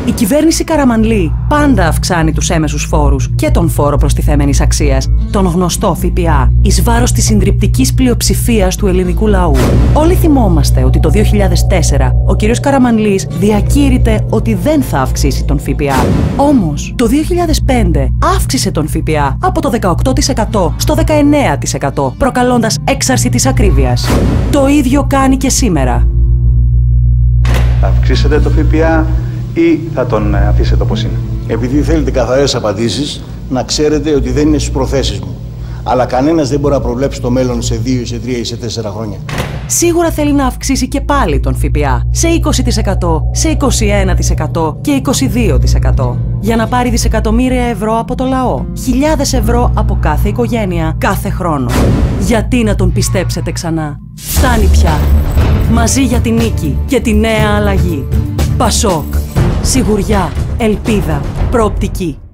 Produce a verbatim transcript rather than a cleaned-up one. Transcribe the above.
Η κυβέρνηση Καραμανλή πάντα αυξάνει τους έμεσους φόρους και τον φόρο προστιθέμενης αξίας, τον γνωστό ΦΠΑ, εις βάρος της συντριπτικής πλειοψηφίας του ελληνικού λαού. Όλοι θυμόμαστε ότι το δύο χιλιάδες τέσσερα ο κ. Καραμανλής διακήρυτε ότι δεν θα αυξήσει τον ΦΠΑ. Όμως, το δύο χιλιάδες πέντε αύξησε τον ΦΠΑ από το δεκαοκτώ τοις εκατό στο δεκαεννέα τοις εκατό, προκαλώντας έξαρση της ακρίβειας. Το ίδιο κάνει και σήμερα. Θα αυξήσετε το ΦΠΑ ή θα τον αφήσετε όπως είναι? Επειδή θέλετε καθαρές απαντήσεις, να ξέρετε ότι δεν είναι στις προθέσεις μου. Αλλά κανένας δεν μπορεί να προβλέψει το μέλλον σε δύο, σε τρία ή σε τέσσερα χρόνια. Σίγουρα θέλει να αυξήσει και πάλι τον ΦΠΑ σε είκοσι τοις εκατό, σε είκοσι ένα τοις εκατό και είκοσι δύο τοις εκατό. Για να πάρει δισεκατομμύρια ευρώ από το λαό. Χιλιάδες ευρώ από κάθε οικογένεια, κάθε χρόνο. Γιατί να τον πιστέψετε ξανά? Φτάνει πια. Μαζί για την νίκη και τη νέα αλλαγή. Πασόκ. Σιγουριά. Ελπίδα. Προοπτική.